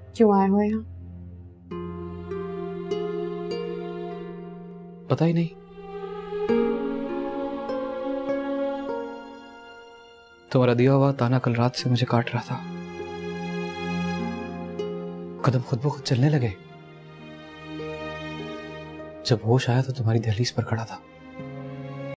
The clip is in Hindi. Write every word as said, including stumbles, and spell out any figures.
क्यों आए हो यहाँ? पता ही नहीं। तुम्हारा दिया हुआ ताना कल रात से मुझे काट रहा था। कदम खुद ब खुद चलने लगे। जब होश आया तो तुम्हारी दहलीज पर खड़ा था।